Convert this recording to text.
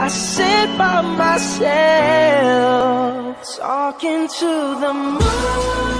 I sit by myself, talking to the moon.